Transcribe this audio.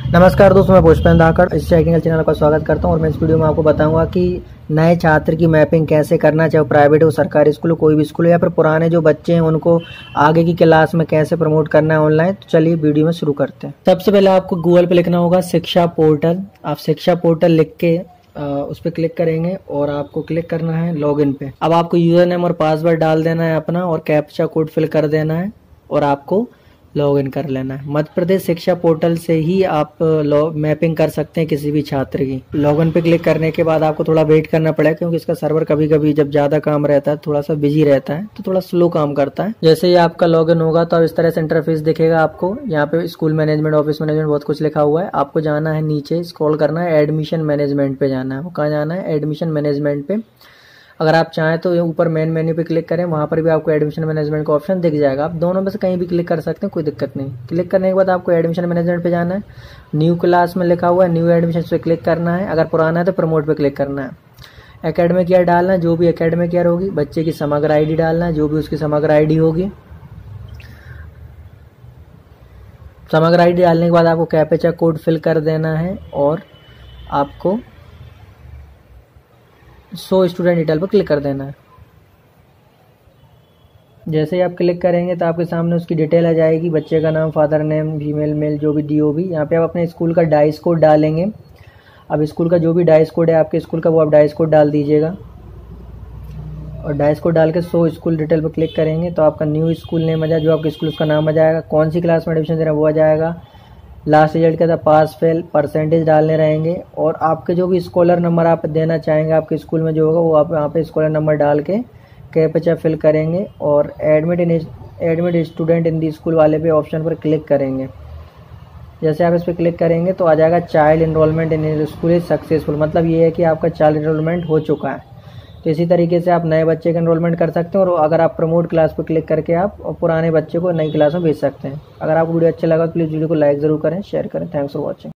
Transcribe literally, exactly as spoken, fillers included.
नमस्कार दोस्तों, मैं पुष्पेंद्र धाकड़ इस टेक्निकल चैनल का स्वागत करता हूं और मैं इस वीडियो में आपको बताऊंगा कि नए छात्र की मैपिंग कैसे करना, चाहे प्राइवेट हो, सरकारी स्कूल हो, कोई भी स्कूल हो, या फिर पुराने जो बच्चे हैं उनको आगे की क्लास में कैसे प्रमोट करना है ऑनलाइन। तो चलिए वीडियो में शुरू करते हैं। सबसे पहले आपको गूगल पे लिखना होगा शिक्षा पोर्टल। आप शिक्षा पोर्टल लिख के आ, उस पर क्लिक करेंगे और आपको क्लिक करना है लॉगिन पे। अब आपको यूजर नेम और पासवर्ड डाल देना है अपना और कैप्चा कोड फिल कर देना है और आपको लॉगिन कर लेना है। मध्य प्रदेश शिक्षा पोर्टल से ही आप मैपिंग कर सकते हैं किसी भी छात्र की। लॉगिन पे क्लिक करने के बाद आपको थोड़ा वेट करना पड़ेगा क्योंकि इसका सर्वर कभी कभी जब ज्यादा काम रहता है थोड़ा सा बिजी रहता है तो थोड़ा स्लो काम करता है। जैसे ही आपका लॉगिन होगा तो अब इस तरह से इंटरफेस दिखेगा आपको। यहाँ पे स्कूल मैनेजमेंट, ऑफिस मैनेजमेंट बहुत कुछ लिखा हुआ है। आपको जाना है नीचे, स्क्रॉल करना है, एडमिशन मैनेजमेंट पे जाना है। वो कहाँ जाना है? एडमिशन मैनेजमेंट पे। अगर आप चाहें तो ऊपर मेन मेन्यू पे क्लिक करें, वहां पर भी आपको एडमिशन मैनेजमेंट का ऑप्शन दिख जाएगा। आप दोनों में से कहीं भी क्लिक कर सकते हैं, कोई दिक्कत नहीं। क्लिक करने के बाद आपको एडमिशन मैनेजमेंट पे जाना है। न्यू क्लास में लिखा हुआ है, न्यू एडमिशन पे क्लिक करना है। अगर पुराना है तो प्रमोट पे क्लिक करना है। एकेडमिक ईयर डालना है, जो भी एकेडमिक ईयर होगी। बच्चे की समग्र आई डी डालना है, जो भी उसकी समग्र आई डी होगी। समग्र आई डी डालने के बाद आपको कैप्चा कोड फिल कर देना है और आपको सो स्टूडेंट डिटेल पर क्लिक कर देना है। जैसे ही आप क्लिक करेंगे तो आपके सामने उसकी डिटेल आ जाएगी, बच्चे का नाम, फादर नेम, फीमेल मेल, जो भी डी ओ बी। यहाँ पे आप अपने स्कूल का डाइस कोड डालेंगे। अब स्कूल का जो भी डाइस कोड है आपके स्कूल का, वो आप डाइस कोड डाल दीजिएगा और डाइस कोड डाल के सो स्कूल डिटेल पर क्लिक करेंगे तो आपका न्यू स्कूल नेम आ जाए, जो आपके स्कूल उसका नाम आ जाएगा, कौन सी क्लास में एडमिशन दे रहे हैं वो आ जाएगा। लास्ट रिजल्ट के साथ पास फेल परसेंटेज डालने रहेंगे और आपके जो भी स्कॉलर नंबर आप देना चाहेंगे आपके स्कूल में जो होगा वो आप यहाँ पे स्कॉलर नंबर डाल के कैप्चा फिल करेंगे और admit in admit student in the school वाले पे ऑप्शन पर क्लिक करेंगे। जैसे आप इस पर क्लिक करेंगे तो आ जाएगा child enrolment in school is successful. मतलब ये है कि आपका चाइल्ड इनरोलमेंट हो चुका है। तो इसी तरीके से आप नए बच्चे का इनरोलमेंट कर सकते हैं और अगर आप प्रमोट क्लास पर क्लिक करके आप पुराने बच्चे को नई क्लास में भेज सकते हैं। अगर आपको वीडियो अच्छा लगा तो प्लीज़ वीडियो को लाइक ज़रूर करें, शेयर करें। Thanks for watching.